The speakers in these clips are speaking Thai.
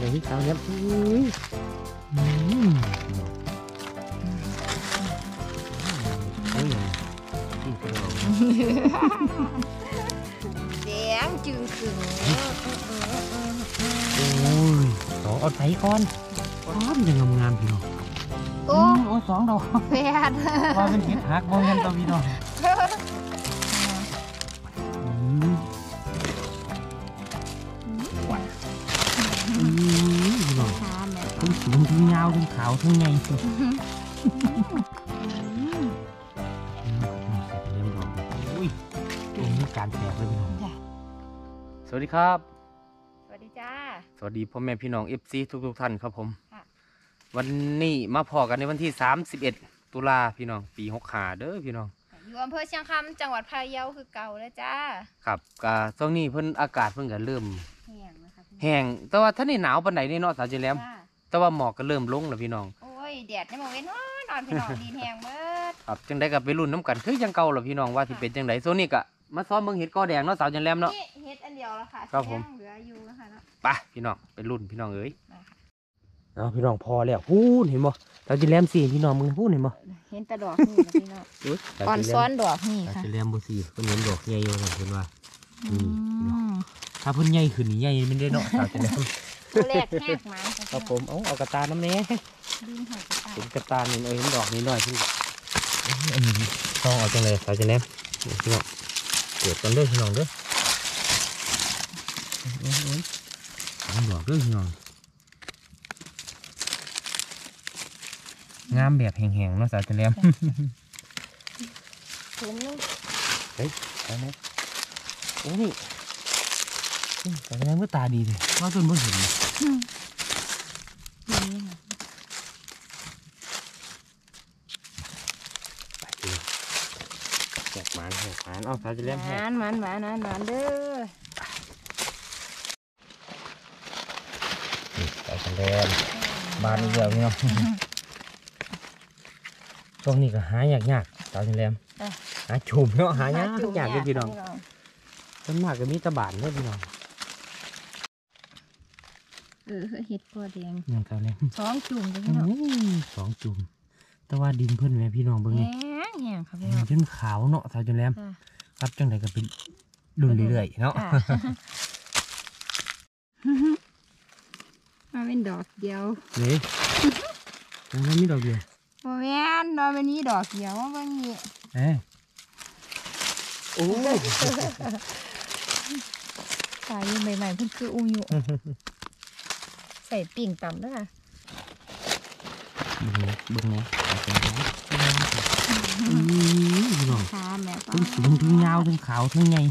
ดี๋ยวพี่สาวเนี่ยแดงจึงขึ้นโอ้ยสองเอาใส่ก้อนมันยังงามๆพี่น้องโอ้สองดอกแพดว่าเป็นเห็ดหักมองกันตัวพี่น้องพี่น้องทั้งสูงทั้งยาวทั้งขาวทั้งใหญ่สิการแตกเลยพี่น้องสวัสดีครับสวัสดีจ้าสวัสดีพ่อแม่พี่น้อง FC ทุกท่านครับผมวันนี้มาพอกันในวันที่31 ตุลาพี่น้องปี65เด้อพี่น้องอยู่อำเภอเชียงคำจังหวัดพะเยาคือเก่าแล้วจ้าครับก็ช่วงนี้เพิ่นอากาศเพิ่งจะเริ่มแห้งนะคะแห้งแต่ว่าท่านนี่หนาวปานใดนี่เนาะสาวเจริญแต่ว่าหมอกก็เริ่มลงแล้วพี่น้องโอ้ยแดดในโมเวนนอนพี่น้องดีแห้งเบิดครับจังได้กับไปรุ่นน้ำกันคือจังเก่าแล้วพี่น้องว่าสิเป็นจังไดโซนี่ก็มาซ้อมเบิ่งเห็ดกอแดงเนาะสาวเจริญเนาะเห็ดอันเดียวแล้วค่ะครับผมเหลืออยู่นะคะเนาะไปพี่น้องไปรุ่นพี่น้องเอ้ยเอาพี่น้องพอแล้วพูนเห็นบ่สาวเจริญสิพี่น้องมึงพูนเห็นบ่เห็นแต่ดอกนี่นะพี่น้องก่อนซ้อนดอกนี่ค่ะสาวเจริญบ่สิเพิ่นเห็นดอกใหญ่อยู่เพิ่นว่าถ้าเพิ่นใหญ่ขึ้นนี่ใหญ่มันได้เนาะสาวเจริญตัวแรกแหกมาครับผมเอากระตาน้ำเนี้ยเป็นกระตานี่เห็นดอกนี้หน่อยพี่อันนี้ต้องเอาจังเลยสาวเจริญพี่น้องเกิดกันเด้อพี่น้องเด้อดอกเด้อพี่น้องงามแบบแห้งๆเนาะสาวเจริญเฮ้ยไปไหมโอ้นี่สาวเจริญก็ตาดีเลยว่าต้นบ่เห็นแหกมันเอาสาวเจริญแหกมันเด้อสาวเจริญบานอีกแล้วพี่น้องช่วงนี้ก็หายากสาวเจริญหาจุ่มเนาะหายากเลยพี่น้องต้นมากก็มีตะบานเลยพี่น้องเห็ดกอแดงอย่างเก่าเลย 2 จุ่มเลยพี่น้อง 2 จุ่มแต่ว่าดินเพิ่นแม่พี่น้องเบิ่งนี่แห้งครับพี่น้องจนขาวเนาะสาวเจริญครับจังไดก็เป็นรุ่นเรื่อยๆเนาะมาเป็นดอกเดียวนี่มันมีดอกเดียวโอ้แม่นดอกเป็นนี้ดอกเดียวว่างี้โอ้ตายใหม่ๆเพิ่นคืออูอยู่ใส่ปิ่งต่ำด้วยค่ะบึ้งนะพี่น้องขาแม่ทั้งสูงทั้งยาวทั้งขาวทั้งใหญ่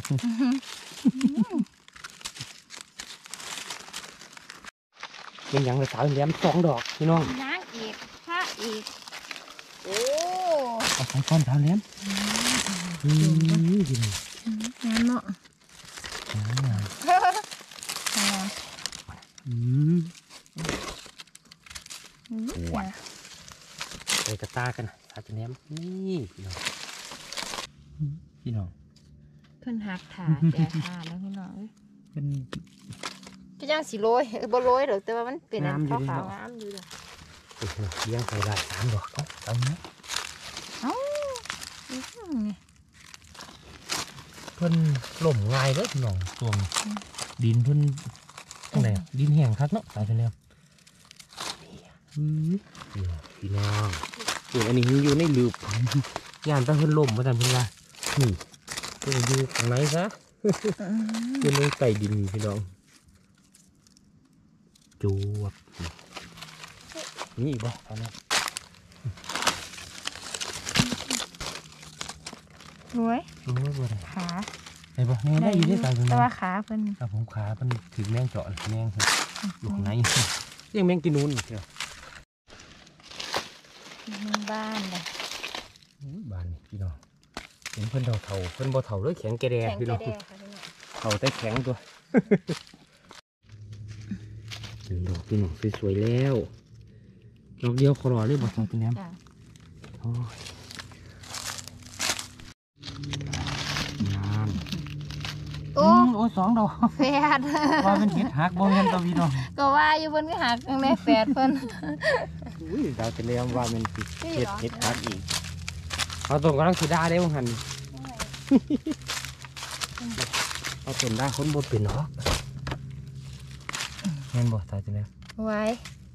เป็นอย่างไรสาวแหลม2 ดอกพี่น้องนางอีกพระอีกโอ้เอาใส่ก้อนสาวแหลมดีงานเนาะว้าวใส่กระตากันสาวแหลมนี่พี่น้องเพิ่นหักขาแก่ขาแล้วพี่น้องเป็นพี่ย่างสีโรยบ่โรยหรอกแต่ว่ามันเป็นน้ำขาวๆน้ำอยู่เลยเลี้ยงใส่ได้3 ดอกเอาเนี้ยเพิ่นหล่มง่ายเลยพี่น้องตวงดินเพิ่นตรงไหนดินแห้งคักเนาะสาวเจริญพี่น้องส่วนอันนี้อยู่ในหลืบย่านตะเพิ่นล่มมาแต่เพิ่นว่านี่เพิ่นอยู่ข้างในซะอยู่ในใต้ดินพี่น้องจวบนี่อีกบ่เอาเนี่ยรวยขาไอ้บ่แม่ได้อยู่ที่สายตรงนั้นแต่ว่าขาเพิ่นครับผมขาเพิ่นถึงแมงเจาะแมงอยู่ข้างในยังแมงกินนูนอีกเหรอบ้านเลยบ้านนี่พี่น้องเห็นเพิ่นเถาเพิ่นบ่เถาเลยแข็งแกระแดพี่น้องเถาแต่แข็งตัวดอกพี่น้องสวยๆแล้วดอกเดียวขอรอเลยบ่ต้องเป็นแหนมโอ้ยงามโอ้อ้2 ดอกแฝดว่ามันเห็ดหักบ่แม่นตัวพี่น้องก็ว่าอยู่เพิ่นก็หักแม่แฝดเพิ่นอุ้ยดาวจะเลี้ยงว่ามันสิเห็ดหักอีกเอาต้นกำลังสิด่าเด้บ่หั่นเอาต้นด่าคนบ่เป็นเนาะแม่นบ่ตาจะแล้วไว้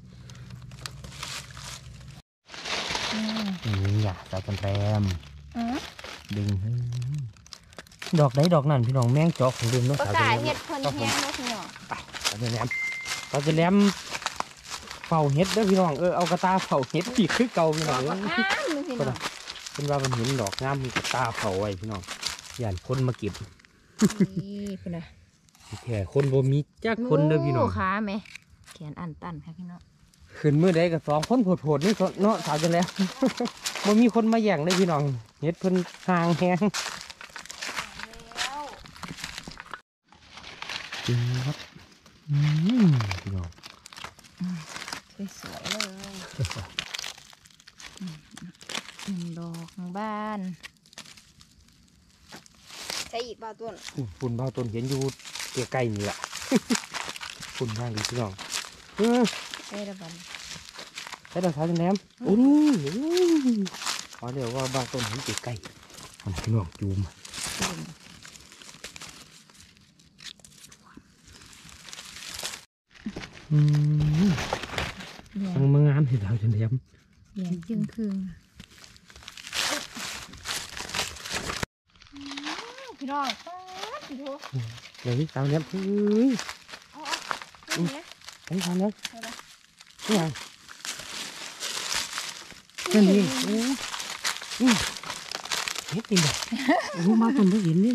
อย่าตาจันแรมอือดึงดอกใดดอกนั่นพี่น้องแมงจอกของดึงเนาะประกาศเฮ็ดเพิ่นแฮงเด้อพี่น้องตาจะแหลมตาจะแหลมเฝ้าเห็ดเด้อพี่น้องเอากระตาเฝ้าเห็ดอีกคือเก่าพี่น้องงามเลยพี่น้องเป็นว่ามันเห็นดอกงามมีกระตาเฝ้าไว้พี่น้องย่านคนมาเก็บนี่พุ่นน่ะแค่คนบ่มีจักคนเด้อพี่น้องขาแม่แขนอันตันค่ะพี่น้องขึ้นมือใดกับ2 คนโผดๆนี่เนาะตาจะแหลม บ่มีคนมาแย่งเลยพี่น้องเห็ดเพิ่นห่างแฮงแล้วจริงครับพี่น้องสวยๆเลยดอกของบ้านใช่อีกบ่าวต้นฝุ่นเบาต้นเห็นอยู่ใกล้ๆนี่แหละ ฝุ่นมากเลยพี่น้องใช่ระบันใช้ดอกสาวจันแหลมขอเรียกว่าเบาต้นเห็นใกล้ๆมันพี่น้องจูมมันมางามเห็นสาวจันแหลมแยงจึงคืนพี่น้องพี่โถเดี๋ยวพี่สาวแหลมเฮ้ยเอาเนี่ยไอ้สาวแหลมเอาละนี่ไงนั่นนี่เฮ็ดนี่แบบมาต้นไม่เห็นนี่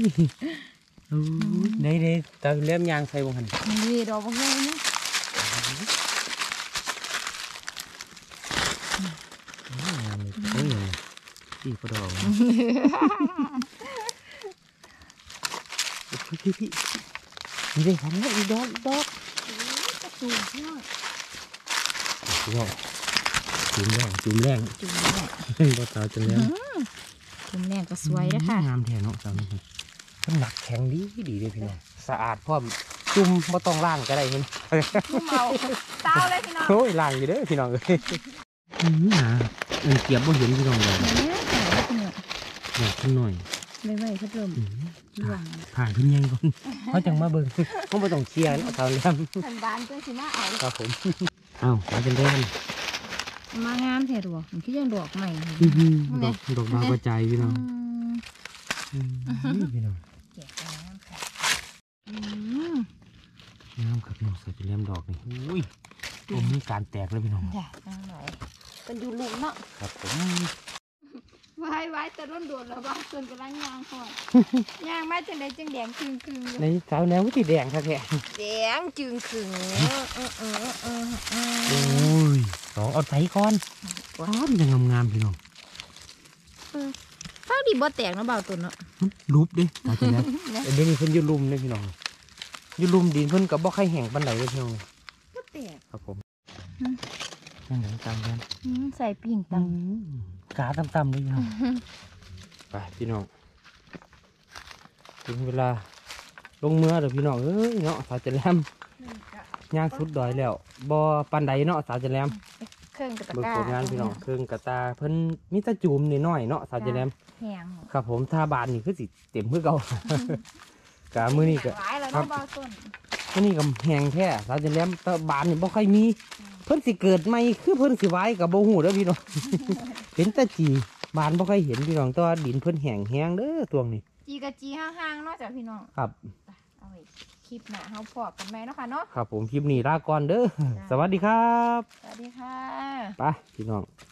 ได้ตาแหลมยางใส่บ่หันมันดีดอกบางอย่างนี่งามเลยพี่กระดองพี่นี่ได้ทำแล้วอีดอกกระตูนพี่น้องจุ่มแรงจุ่มแรงบ่ตาจังแล้วจุ่มแรงก็สวยนะคะงามแท้เนาะสาวนี่มันหนักแข็งดีเลยพี่น้องสะอาดพร้อมจุ่มบ่ต้องล้างก็ได้เห็นจุ่มเอาเต้าเลยพี่น้องโอ้ยล้างอยู่เด้อพี่น้องเอ้ยเกียบบ่เห็นพี่น้องเลยเนี่ยพี่น้องอยากขึ้นหน่อยไม่ไหวพัดลมหวังผ่านขึ้นยังก่อนเขาจังมาเบิ่งเขาบ่ต้องเชียร์เนาะสาวแหลมทันบานเพื่อนสิมาเอาครับผมอ้าวมาเป็นแดนมางามแท้ดอกมันคือยังดอกใหม่ดอกดาวกระจายพี่น้องพี่น้องแก่งามค่ะงามครับพี่น้องใส่เป็นเล่มดอกนี่อุ้ยผมมีการแตกเลยพี่น้องจ้ะน้ำไหลเป็นอยู่ลุมเนาะครับผมไว้แต่ร่นโดดแล้วบ้างส่วนกำลังยางก่อนยางมาจังใดจังแดงจึงคืงในสาวแนววิธีแดงครับแกแดงจึงคืงโอ้ยสองเอาใส่ก้อนยังงามๆพี่น้องถ้าดีบ่แตกเนาะเบาตุนเนาะรูปดิตาจะแล้วเดี๋ยวนี้เพิ่นอยู่ลุมเลยพี่น้องอยู่ลุมดินเพิ่นกับบ่ไข่แห้งปานใดเลยพี่น้องบ่แตกครับผมนั่นหนังตามกันใส่ปิ่งตังกาต่ำๆเลยพี่น้องไปพี่น้องถึงเวลาลงเมื่อเดี๋ยวพี่น้องเอ้ยเนาะสาวจะแลมย่างสุดดอยแล้วบ่ปานใดเนาะสาวจะแลมเครื่องกระตะเบิ่งกร้าผลงานพี่น้องเครื่องกระตาเพิ่นมีแตะจูมนิดหน่อยเนาะสาวจะแลมแห้งครับผมถ้าบานนี่คือสิเต็มคือเก่า กะมื้อนี้ก็หลายแล้วเนาะเบาตุนมื้อนี้ก็แห้งแท้สาวจะแลมแต่บานนี่บ่ค่อยมี เพิ่นสิเกิดใหม่คือเพิ่นสิไว้ก็บ่ฮู้เด้อพี่น้อง เห็นแต่จีบานบ่ค่อยเห็นพี่น้องแต่ว่าดินเพิ่นแห้งแห้งเด้อตวงนี้จีกะจีห่างๆเนาะจ้ะพี่น้องครับเอาไว้คลิปหน้าเฮาพอกันไหมเนาะค่ะเนาะครับผมคลิปนี้ลาก่อนเด้อสวัสดีครับสวัสดีค่ะไปพี่น้อง